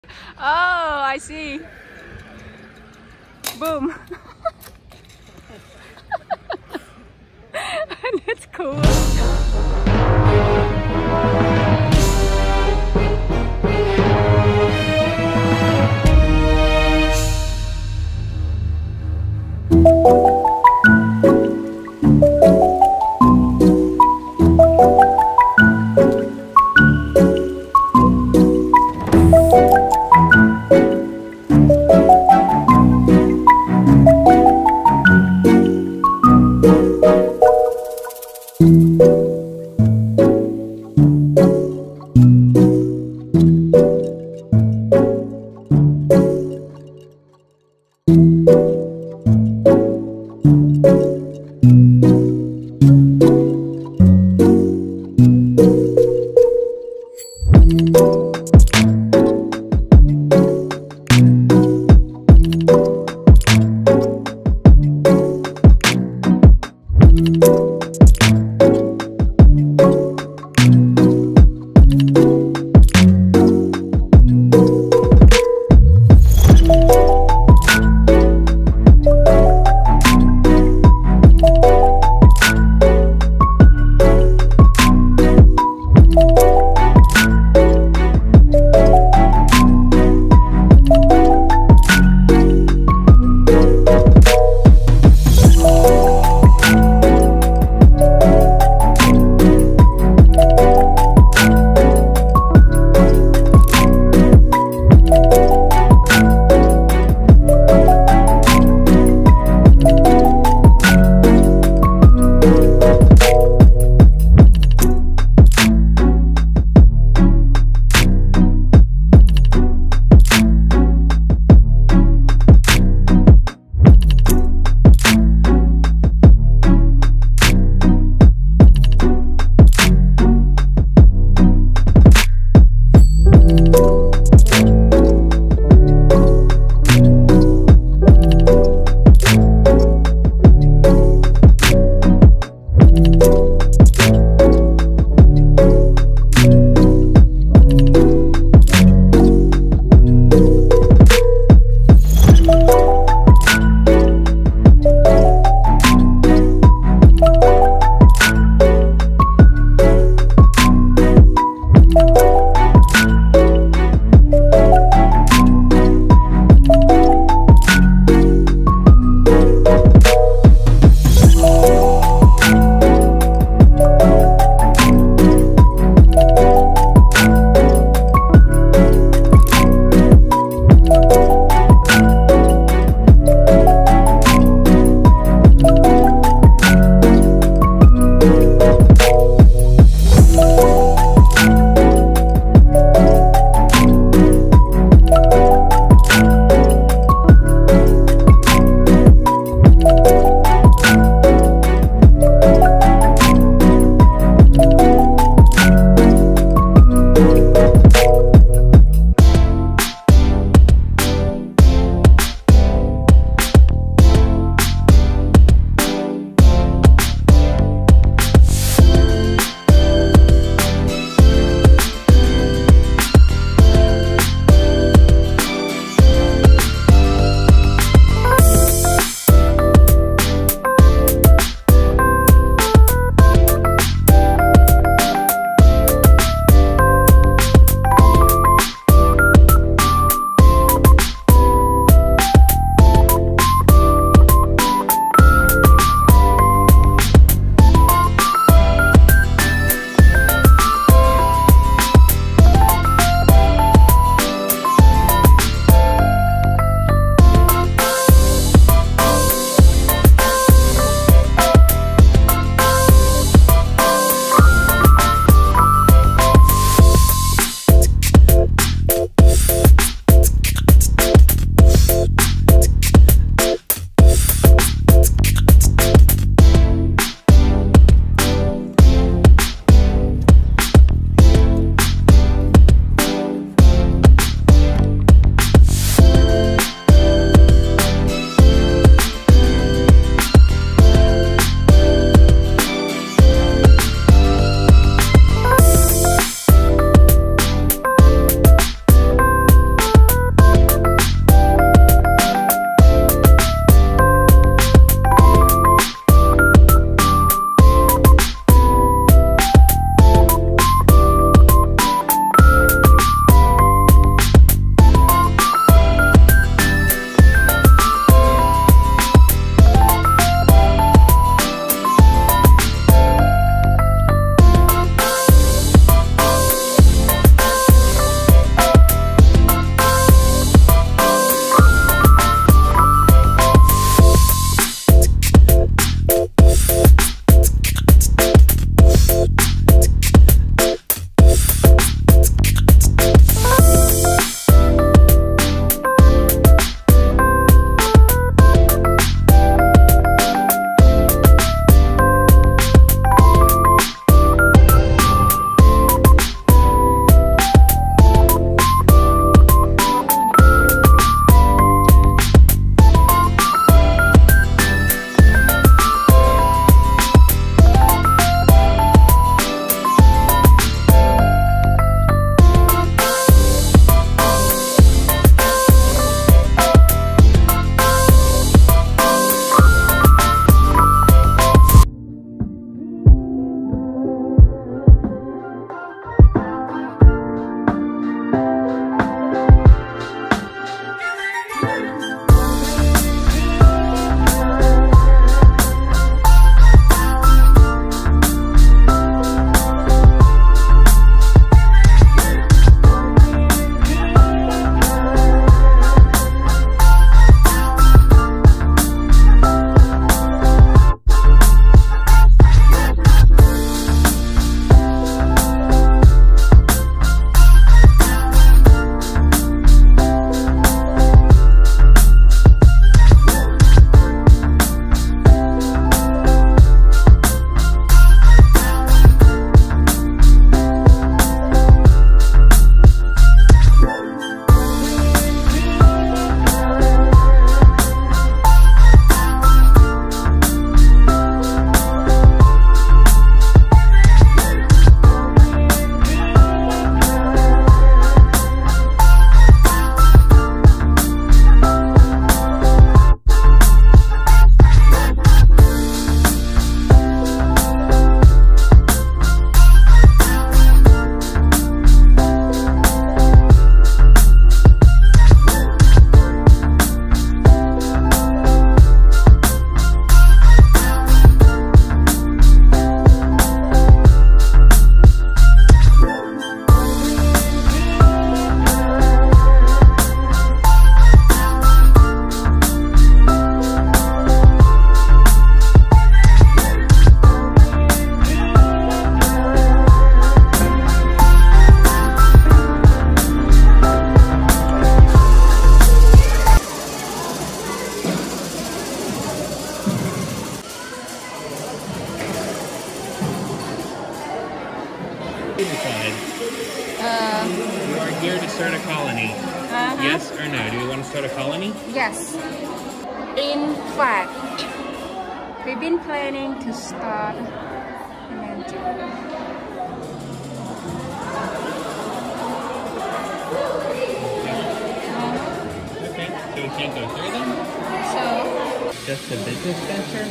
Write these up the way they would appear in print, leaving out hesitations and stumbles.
Oh, I see. Boom. That's cool. Yes or no? Do you want to start a colony? Yes. In fact, we've been planning to start Okay, so we can't go through them? So, Just a business venture?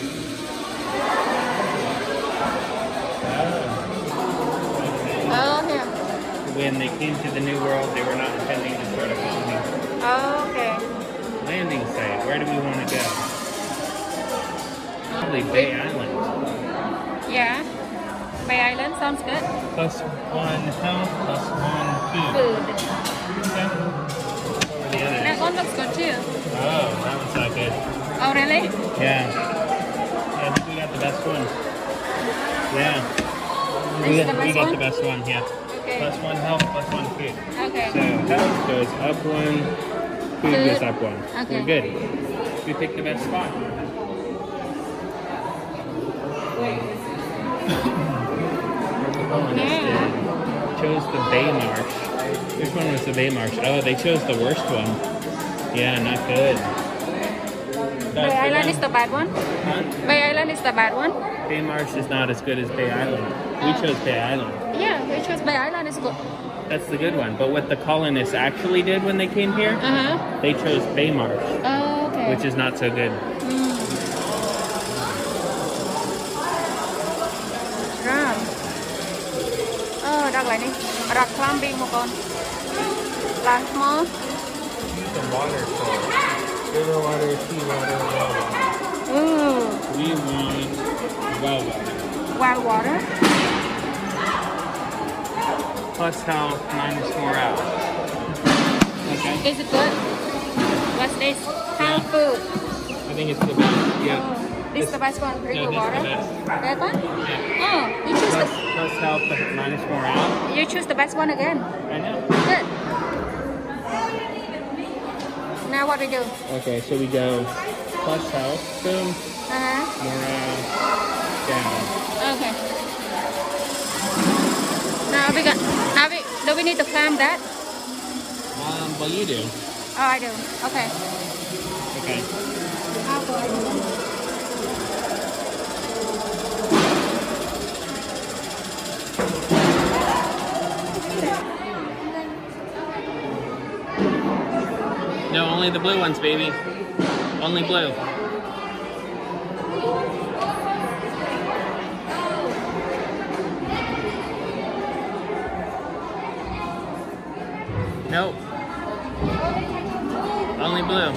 oh, yeah. When they came to the New World, they were not intending to start a colony. Oh, okay. Landing site, where do we want to go? Probably Bay Island. Yeah. Bay Island sounds good. +1 health, +1 food. Food. Okay. What were the others? That one looks good too. Oh, that one's not good. Oh, really? Yeah. I think we got the best one. Yeah. This is the We best got one? the best one, yeah. Okay. +1 health, +1 food. Okay. So health goes up 1, food goes up 1. Okay. We're good. We picked the best spot. Chose the Bay Marsh. Which one was the Bay Marsh? Oh, they chose the worst one. Yeah, not good. Bay Island is the bad one? Huh? Bay Island is the bad one? Bay Marsh is not as good as Bay Island. We chose Bay Island. Yeah, we chose Bay Island is good. That's the good one. But what the colonists actually did when they came here, they chose Bay Marsh, Oh, okay. which is not so good. Ram. Đang lại đi. Rock climbing một con. Là small. The water source. River water, sea water, well water. Ooh. We want well water. Wild water. Plus health, -4 hours. Okay. Is it good? What's this? Health food. I think it's the best. Yeah. This is the best one. River this is the water. best. That one? Yeah. Oh, you choose Plus health, but -4 hours. you choose the best one again. I know. Good. Now what we do? Okay, so we go plus health, boom, morale, down. Okay. Now do we need to climb that? Well, you do. Oh, I do. Okay. Okay. No, only the blue ones, baby. Only blue. Nope. Only blue.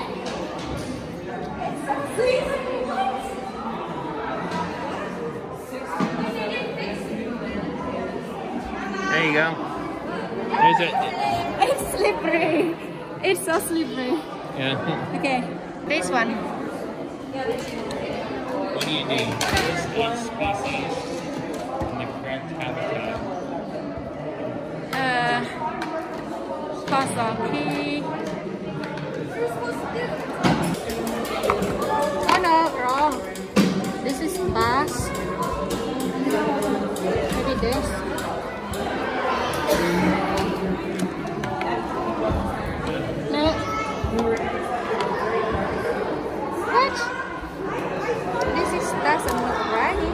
There you go. There's it. It's slippery. It's so slippery. Yeah. Okay. This one. What do you do? Choose each species in the correct habitat. Kawasaki. Oh no, wrong. This is bass. Maybe this. No. What? This doesn't look right.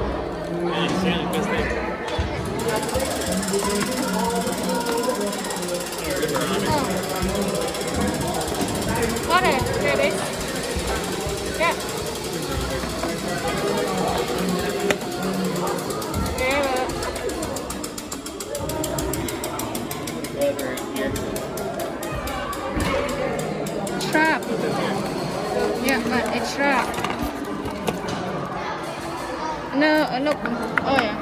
Got it. There it is. Yeah. Trap. Yeah, but it's trap. No, look. Oh yeah.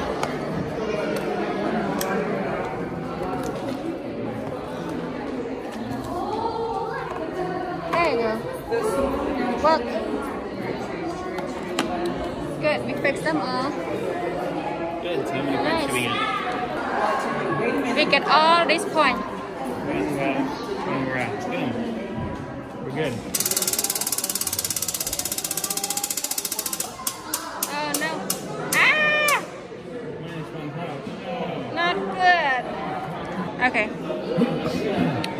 There you go. Work. Good. We fixed them all. Good. So how many points do we get? We get all this point. When we're out. Boom. We're good. Oh no. Ah! -1 health. Not good. Okay.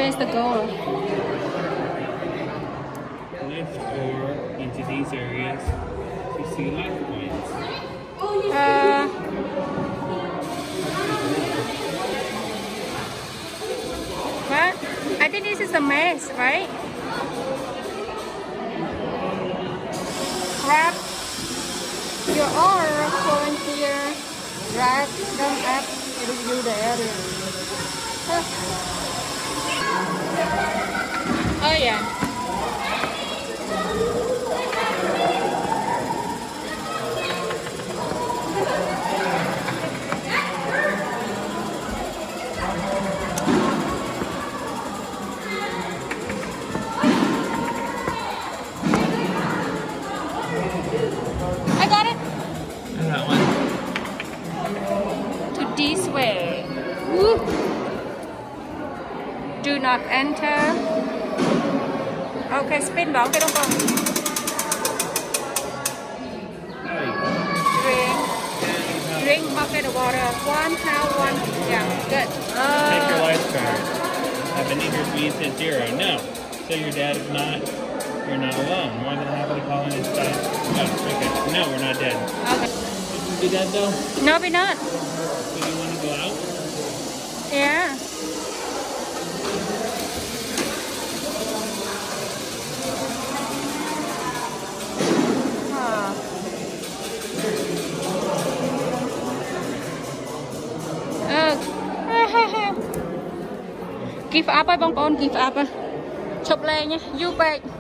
Where's the goal? Lift or into these areas to see life points. What? I think this is a maze, right? Grab your arm, point here, drag them up, review the area. Oh yeah. I got it. That one. To this way. Woo. Do not enter. Okay, spin bảo cái đông con. Drink bucket of water. One, yeah, good. Take your life card. I've been eager for you since 0. No. So your dad is not, you're not alone. More than happy to call in his dad. Oh, okay. No, we're not dead. Okay. Be dead though? No, we're not. So do you want to go out? Yeah. Give up ហើយបងប្អូន give up ឈប់លេង you back